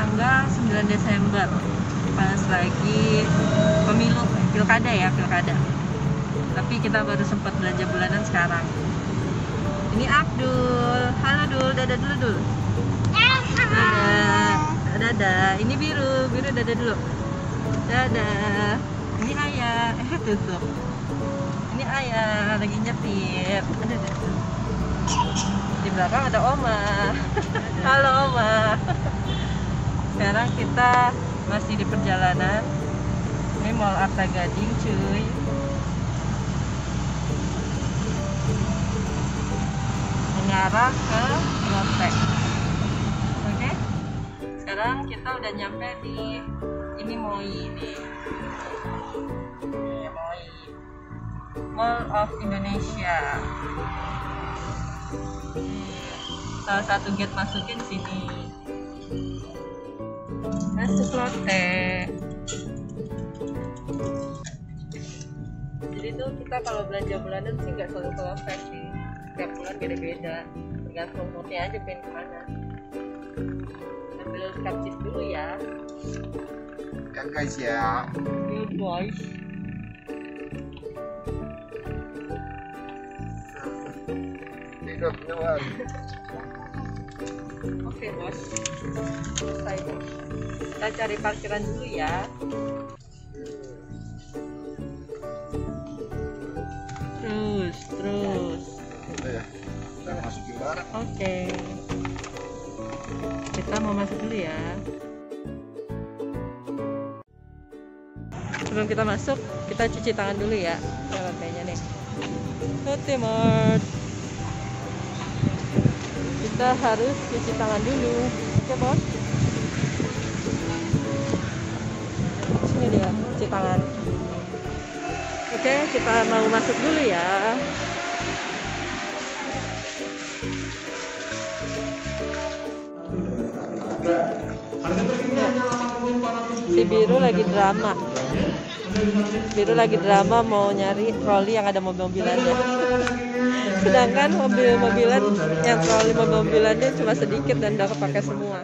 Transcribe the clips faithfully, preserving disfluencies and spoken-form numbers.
tanggal sembilan Desember, pas lagi pemilu, pilkada ya, pilkada. Tapi kita baru sempat belanja bulanan sekarang. Ini Abdul. Halo Dul, dadah dulu Dul. Dadah. Dadah. Ini Biru, Biru dadah dulu. Dadah. Ini Ayah. Eh tutup. Ini Ayah lagi nyetir. Dadah. Di belakang ada Oma. Halo Oma. Sekarang kita masih di perjalanan. Ini Mall Arta Gading cuy. Mengarah ke Lotte. Oke. Sekarang kita udah nyampe di ini Moi ini. Ini Moi. Mall of Indonesia. Salah satu gate masuknya di sini. Masuk Lotte. Jadi tuh kita kalau belanja bulanan sih nggak selalu ke Lotte sih. Setiap bulan beda-beda. Tergantung moodnya aja pengen kemana. Ambil karcis dulu ya. Ya guys ya. Good boys. Hidup luar. Oke bos, selesai bos. Kita cari parkiran dulu ya. Terus, terus. Udah ya, kita masukin barang. Oke. Kita mau masuk dulu ya. Sebelum kita masuk, kita cuci tangan dulu ya. Ke lantainya nih. Lotte Mart. Kita harus cuci tangan dulu. Oke bos. Sini dia cuci tangan. Oke, kita mau masuk dulu ya. Si Biru lagi drama. Biru lagi drama mau nyari troli yang ada mobil-mobilannya. Sedangkan mobil-mobilan yang troli mobil-mobilannya cuma sedikit dan udah kepake semua.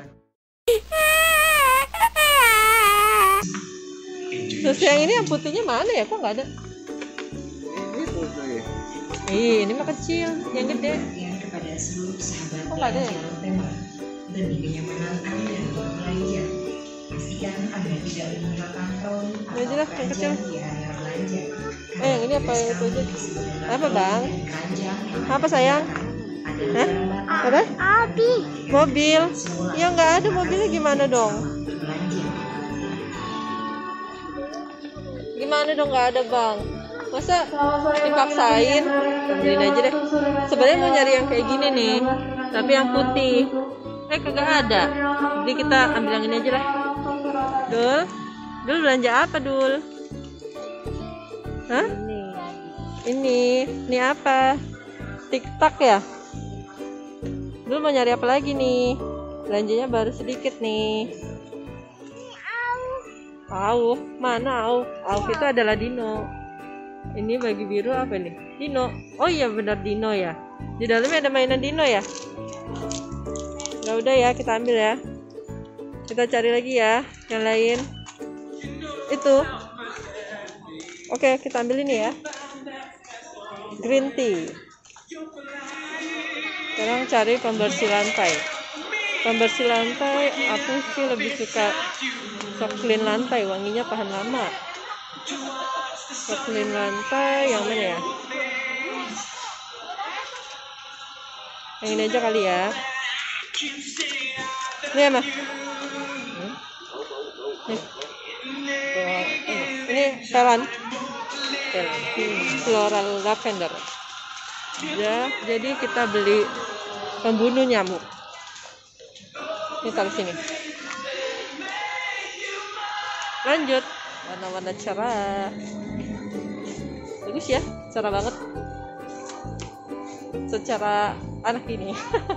Terus yang ini yang putihnya mana ya? Kok nggak ada? Ini tuh cuy. Ih, ini mah kecil, yang gede. Kok nggak ada ya? Demi kenyamanan Anda berbelanja, pastikan Anda tidak menggunakan troli Ini aja lah, yang kecil. di area belanja. Eh, yang ini apa itu aja? Apa bang? Apa sayang? Hah? Apa? Abi. Mobil? Ya nggak ada mobilnya, gimana dong? Gimana dong nggak ada bang? Masa dipaksain? Ambilin aja deh. Sebenarnya mau nyari yang kayak gini nih, tapi yang putih. Eh kagak ada. Jadi kita ambil yang ini aja lah. Dul, Dul belanja apa Dul? Hah? Ini, ini apa? TikTok ya? Dul mau nyari apa lagi nih? Belanjanya baru sedikit nih. Au, mana Au? Au itu adalah Dino. Ini bagi Biru apa nih? Dino. Oh iya benar Dino ya. Di dalamnya ada mainan Dino ya. Ya udah ya, kita ambil ya. Kita cari lagi ya yang lain. Itu. Oke, kita ambil ini ya. Green tea. Sekarang cari pembersih lantai. Pembersih lantai, aku sih lebih suka Soft Clean lantai, wanginya tahan lama. Soft Clean lantai yang mana ya? Yang ini aja kali ya. Ini apa? Hmm? Nih. Oh, ini. Ini pelan. Floral lavender. Ya, jadi kita beli pembunuh nyamuk. Ini taruh sini. Lanjut. Warna-warna cerah. Bagus ya, cerah banget. Secara anak ini.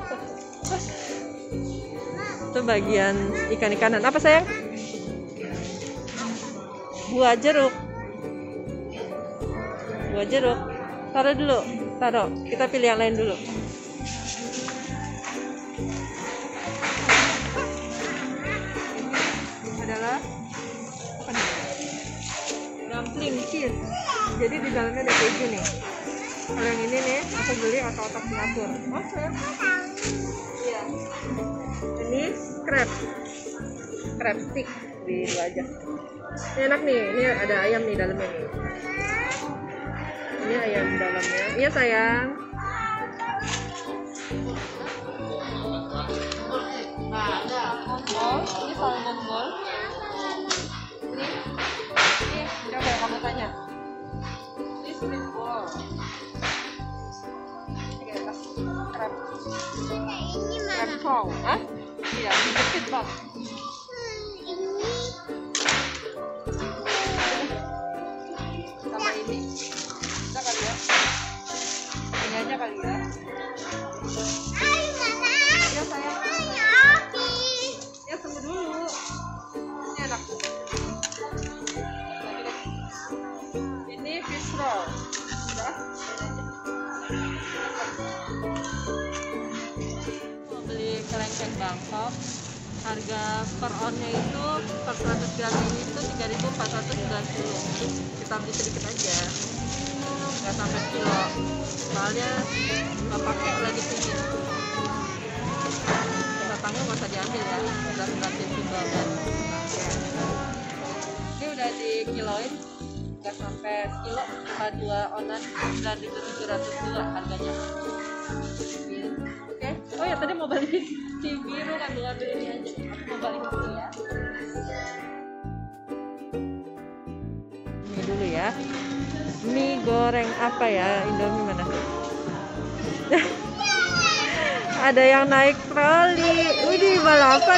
Itu bagian ikan-ikanan. Apa sayang? Buah jeruk. Buah jeruk. Taruh dulu. Taruh. Kita pilih yang lain dulu. dumpling cheese. Jadi di dalamnya ada keju nih. Kalau yang ini nih, aku beli otak-otak Singapura. Oh, saya iya. Ini crab, crab stick di dua aja. Ini enak nih. Ini ada ayam nih dalamnya nih. Ini ayam dalamnya. Iya sayang. Ball, ini salmon ball. Ini, ini coba kamu tanya. Ini squid ball. Ini kayak tas crab. Crab claw, ah? Iya, dikit bang. Sama ini, bisa kali ya? Ini aja kali ya. Ya sayang. Ya tunggu dulu. Ini enak. Lagi deh. Ini fish roll. Udah. Mau beli kelengkeng Bangkok. Harga per onnya itu per seratus gram ini itu tiga ribu empat ratus sembilan puluh. Kita beli sedikit aja. Nggak sampai kilo. Soalnya nggak pakai lagi tinggi. Batangnya nggak usah diambil ya, udah gratis juga kan. Ini udah dikiloin, nggak sampai sekilo, cuma dua onan, sembilan ribu tujuh ratus dua harganya. Oke, oh ya tadi mau balik si biru kan, dengan beli ini aja. Aku mau balik dulu ya. Ini dulu ya. Mie goreng apa ya? Indomie mana? Ada yang naik troli. Widih, balapan.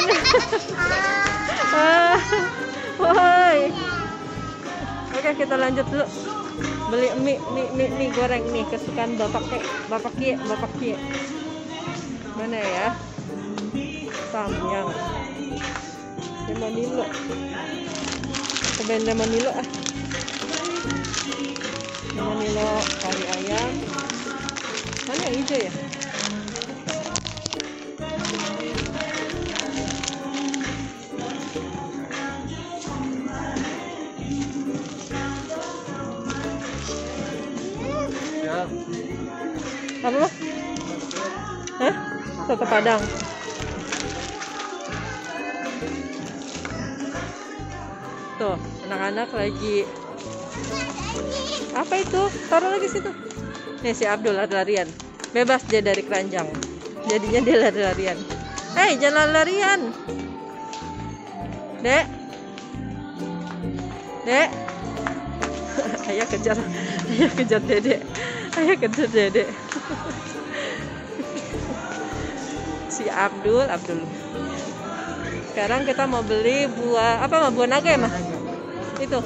Ah, woi. Oke, kita lanjut dulu. Beli mie, mie, mie, mie goreng nih kesukaan Bapak Ki, Bapak Ki, Bapak Ki. Mana ya? Samyang. Lemonilo. Cobain lemonilo ah. Lemonilo kari ayam. Mana yang hijau ya? Apa? Hah? Soto Padang. Tuh, anak-anak lagi. Apa itu? Taruh lagi situ. Nih si Abdul lari-larian. Bebas dia dari keranjang. Jadinya dia lari-larian. Eh, hey, jangan lari-larian. Dek. Dek. Ayah kejar. Ayah kejar Dedek. Ayah kejar Dedek. Si Abdul, Abdul. Sekarang kita mau beli buah apa? Buah naga ya, Mah? Itu.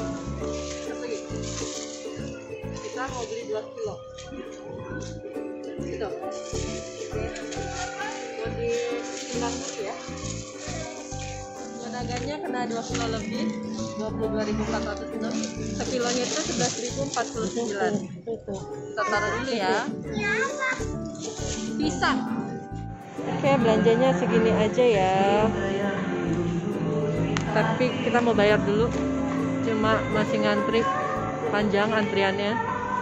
Kita mau beli dua kilo. Itu. Mau ditimbang dulu ya. Buah naganya kena dua kilo lebih, dua puluh dua ribu empat ratus enam. Sekilonya itu sebelas ribu empat puluh sembilan. Kita taruh dulu ya. Pisang. Oke, belanjanya segini aja ya. Tapi kita mau bayar dulu. Cuma masih ngantri, panjang antriannya.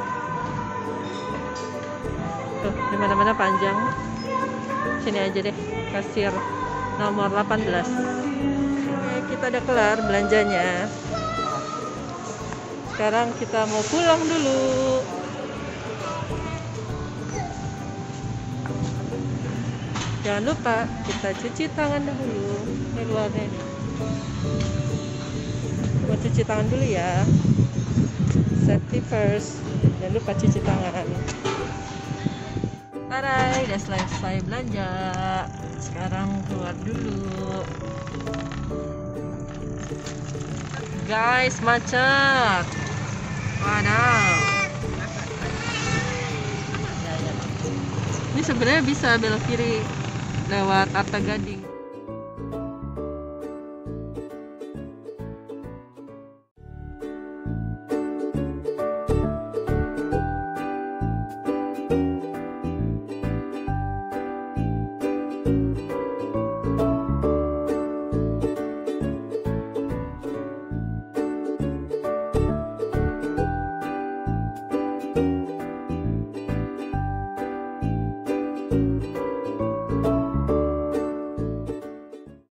Tuh, dimana-mana panjang. Sini aja deh, kasir nomor delapan belas. Oke, kita udah kelar belanjanya. Sekarang kita mau pulang dulu. Jangan lupa kita cuci tangan dahulu. Ini luarnya nih. Mau cuci tangan dulu ya. Safety first. Jangan lupa cuci tangan. Alright, udah selesai belanja. Sekarang keluar dulu. Guys, macet. Waduh. Ini sebenarnya bisa belok kiri lewat Arta Gading.